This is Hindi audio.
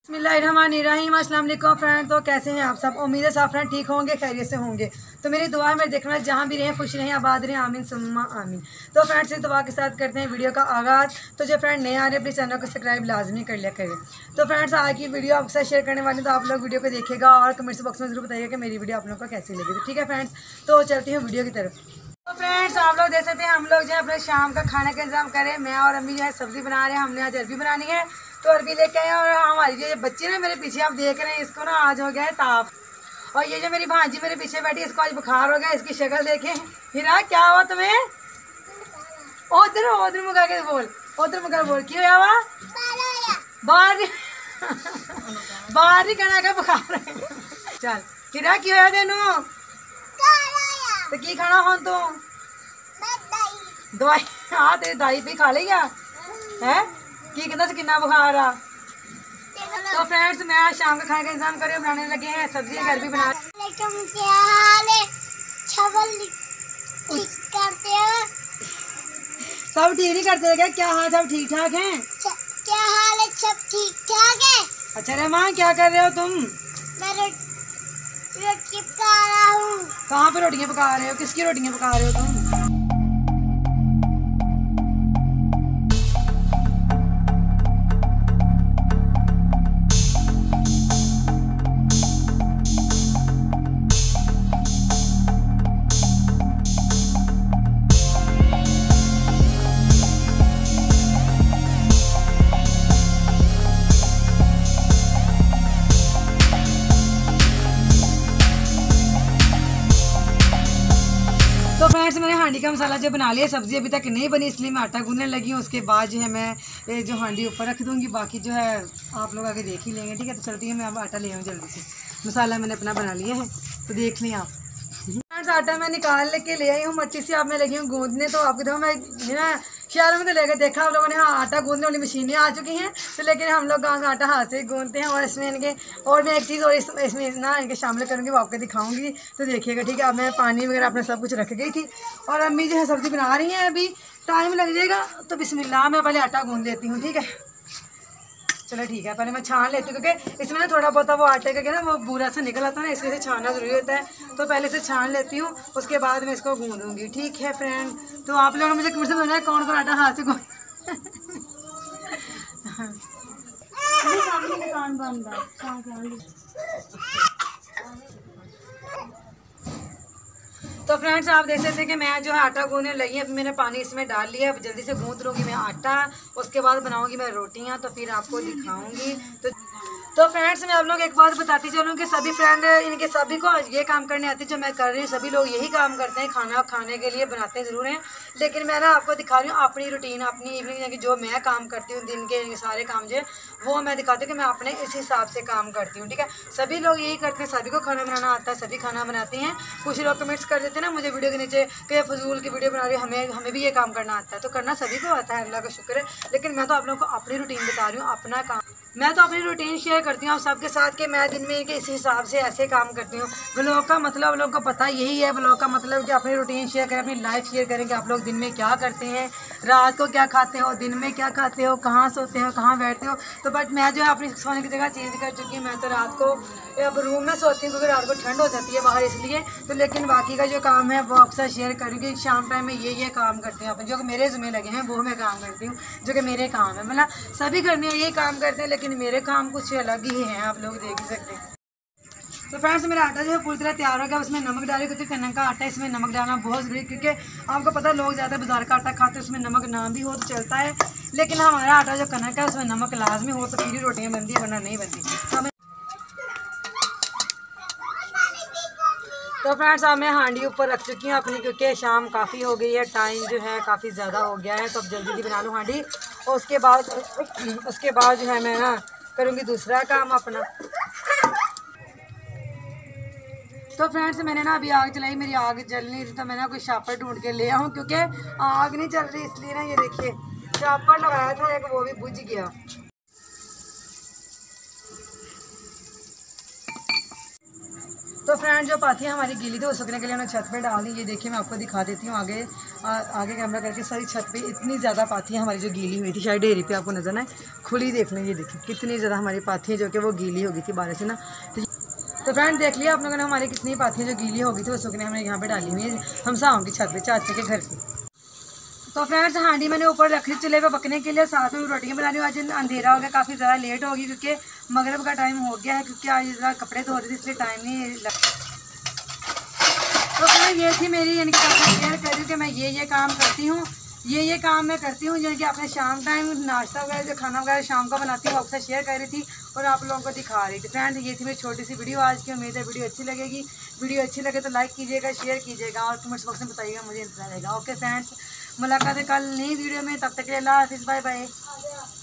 बिस्मिल्लाहिर्रहमानिर्रहीम। अस्सलाम वालेकुम फ्रेंड। तो कैसे हैं आप सब? उम्मीद है सब फ्रेंड ठीक होंगे, खैरियत से होंगे। तो मेरी दुआ है मेरे देखना जहाँ भी रहें खुश रहें, आबाद रहें, आमीन सुम्मा आमीन। तो फ्रेंड्स इस दुआ के साथ करते हैं वीडियो का आगाज़। तो जो फ्रेंड नए आ रहे हैं अपने चैनल को सब्सक्राइब लाजमी कर लिया करें। तो फ्रेंड्स आज की वीडियो आपके साथ शेयर करने वाली, तो आप लोग वीडियो को देखिएगा और कमेंट्स बॉक्स में जरूर बताइएगा कि मेरी वीडियो आप लोगों को कैसी लगी। तो ठीक है फ्रेंड्स, तो चलती हूँ वीडियो की तरफ। तो फ्रेंड्स आप लोग देख सकते हैं हम लोग जो है अपने शाम का खाने का इंतजाम करें। मैं और अम्मी जो है सब्जी बना रहे हैं। हमने आज अरबी बनानी है, तो अरबी लेके आए। और हमारी जो बच्ची ना मेरे पीछे आप देख रहे हैं, इसको ना आज हो गया है ताप। और ये जो मेरी भांजी मेरे पीछे बैठी, इसको आज बुखार हो गया। इसकी शक्ल देखें। हीरा क्या हुआ तुम्हें? उधर उधर मुका के बोल, उधर मुका बोल क्यों हुआ? बाहर बाहर ही कहना का बुखार है। चल हीरा क्यों है तेनू? तो की खाना हो तू? दवाई? हाँ तेरी दाई भी खा लेगा है की कहता से कितना बुखार आ। तो फ्रेंड्स मैं आज शाम का खाने का इंतजाम कर रही हूँ। बनाने लगे हैं सब्जी, घर भी बना। क्या हाल है? करते हैं सब ठीक नहीं करते क्या? क्या हाल? सब ठीक ठाक हैं? क्या हाल है? सब ठीक ठाक है। अच्छा रे माँ क्या कर रहे हो तुम? मैं रोटी पका रहा हूँ। कहाँ पे रोटियाँ पका रहे हो? किसकी रोटियाँ पका रहे हो तुम? तो फ्रेंड्स मैंने हांडी का मसाला जो बना लिया, सब्जी अभी तक नहीं बनी इसलिए मैं आटा गूंदने लगी हूँ। उसके बाद जो है मैं ये जो हांडी ऊपर रख दूँगी, बाकी जो है आप लोग आगे देख ही लेंगे। ठीक है, तो चलती है मैं अब आटा ले आऊँ जल्दी से। मसाला मैंने अपना बना लिया है, तो देख लें आप। फ्रेंड्स आटा मैं निकाल के ले आई हूँ मट्टी से। अब मैं लगी हूँ गूंदने। तो आपको देखो मैं ना शहरों में तो लेकर देखा आप लोगों ने, हाँ आटा गूंदने वाली मशीनें आ चुकी हैं। तो लेकिन हम लोग गाँव का आटा हाथ से गूंदते हैं। और इसमें इनके और मैं एक चीज़ और इसमें ना इनके शामिल करूँगी, वो आपको दिखाऊंगी, तो देखिएगा। ठीक है, अब मैं पानी वगैरह अपने सब कुछ रख गई थी और अम्मी जो है सब्ज़ी बना रही हैं। अभी टाइम लग जाएगा, तो बिस्मिल्लाह मैं पहले आटा गूंद लेती हूँ। ठीक है, चलो ठीक है, पहले मैं छान लेती हूँ क्योंकि इसमें ना थोड़ा बहुत वो आटे का ना वो बुरा सा निकल आता है ना, इसलिए से छानना ज़रूरी होता है। तो पहले से छान लेती हूँ, उसके बाद मैं इसको गूंदूँगी। ठीक है फ्रेंड, तो आप लोगों ने मुझे कमेंट से बताना है कौन कौन आटा हाथ से गूंद। दुकान बंद है। तो फ्रेंड्स आप देख सकते हैं कि मैं जो है आटा गूंदने लगी है। अभी मैंने पानी इसमें डाल लिया। अब जल्दी से गूंद लूँगी मैं आटा, उसके बाद बनाऊँगी मैं रोटियाँ, तो फिर आपको दिखाऊँगी। तो फ्रेंड्स मैं आप लोग एक बात बताती चलूँ कि सभी फ्रेंड इनके सभी को ये काम करने आती है जो मैं कर रही हूँ। सभी लोग यही काम करते हैं, खाना खाने के लिए बनाते ज़रूर हैं, लेकिन मैं ना आपको दिखा रही हूँ अपनी रूटीन, अपनी इवनिंग की जो मैं काम करती हूँ। दिन के सारे काम जो है वो मैं दिखाती हूँ कि मैं अपने इस हिसाब से काम करती हूँ। ठीक है, सभी लोग यही करते हैं, सभी को खाना बनाना आता है, सभी खाना बनाते हैं। कुछ लोग कमेंट्स कर देते हैं ना मुझे वीडियो के नीचे कि फजूल की वीडियो बना रही है, हमें भी ये काम करना आता है। तो करना सभी को आता है, अल्लाह का शुक्र है। लेकिन मैं तो आप लोगों को अपनी रूटीन बता रही हूँ, अपना काम। मैं तो अपनी रूटीन शेयर करती हूँ आप सबके साथ कि मैं दिन में इस हिसाब से ऐसे काम करती हूँ। व्लॉग का मतलब लोगों को पता यही है। व्लॉग का मतलब कि अपनी रूटीन शेयर करें, अपनी लाइफ शेयर करें कि आप लोग दिन में क्या करते हैं, रात को क्या खाते हो, दिन में क्या खाते हो, कहाँ सोते हो, कहाँ बैठते हो। तो बट मैं जो है अपनी सोने की जगह चेंज कर चुकी हूँ। मैं तो रात को अब रूम में सोती हूँ क्योंकि रात को ठंड हो जाती है बाहर, इसलिए। तो लेकिन बाकी का जो काम है वो अक्सर शेयर करूँगी। शाम टाइम में ये काम करती हूँ अपन, जो कि मेरे ज़िम्मे लगे हैं वो मैं काम करती हूँ, जो कि मेरे काम है। मतलब सभी घर में यही काम करते हैं, लेकिन मेरे काम कुछ अलग ही हैं, आप लोग देख ही सकते हैं। तो फ्रेंड्स मेरा आटा जो है पूरी तरह तैयार हो गया। उसमें नमक डाली क्योंकि कनक का आटा, इसमें नमक डालना बहुत ज़रूरी है। क्योंकि आपको पता है लोग ज़्यादा बाजार का आटा खाते हैं, उसमें नमक ना भी हो तो चलता है, लेकिन हमारा आटा जो कनक है उसमें नमक लाजमी हो तो फिर ही रोटियाँ बनती है, वरना नहीं बनती। तो फ्रेंड्स अब मैं हांडी ऊपर रख चुकी हूँ अपनी, क्योंकि शाम काफ़ी हो गई है, टाइम जो है काफ़ी ज़्यादा हो गया है। तो अब जल्दी जल्दी बना लूँ हांडी, और उसके बाद जो है मैं ना करूँगी दूसरा काम अपना। तो फ्रेंड्स मैंने ना अभी आग जलाई, मेरी आग जल नहीं रही, तो मैं ना कोई शापर ढूंढ के ले आऊँ क्योंकि आग नहीं चल रही, इसलिए ना ये देखिए शापर लगाया था एक, वो भी बुझ गया। तो तो फ्रेंड जो पाथियाँ हमारी गीली थी वो सूखने के लिए उन्होंने छत पे डाल दी। ये देखिए मैं आपको दिखा देती हूँ आगे आगे कैमरा करके। सारी छत पे इतनी ज़्यादा पाथियाँ हमारी जो गीली हुई थी, शायद ढेरी पे आपको नजर ना खुली देख लें। ये देखिए कितनी ज़्यादा हमारी पाथियाँ जो कि वो गीली हो गई थी बारिश से ना। तो फ्रेंड देख लिया आप लोगों ने हमारी कितनी पाथियाँ जो गीली हो गई थी वो सूखने हमने यहाँ पे डाली हुई है हमसाओं की छत पे, चाचे के घर की। तो फ्रेंड्स हांडी मैंने ऊपर रखी चूल्हे पे पकने के लिए, साथ में रोटियां बना रही हूँ। आज अंधेरा हो गया, काफ़ी ज़्यादा लेट होगी क्योंकि मगरिब का टाइम हो गया है, क्योंकि आज ज़रा कपड़े धो रही थी इसलिए टाइम नहीं लग। तो फ्रेंड ये थी मेरी यानी कि आपको शेयर कर रही हूँ कि मैं ये काम करती हूँ, ये काम मैं करती हूँ यानी कि अपने शाम टाइम नाश्ता वगैरह जो खाना वगैरह शाम को बनाती हूँ आपसे शेयर कर रही थी और आप लोगों को दिखा रही थी। फ्रेंड ये थी मेरी छोटी सी वीडियो आज की। उम्मीद है वीडियो अच्छी लगेगी। वीडियो अच्छी लगे तो लाइक कीजिएगा, शेयर कीजिएगा और कमेंट्स बॉक्स में बताइएगा, मुझे इंतजार रहेगा। ओके फ्रेंड्स, मुलाकात है कल नई वीडियो में, तब तक के लिए अल्लाह हाफिज़, बाय बाय।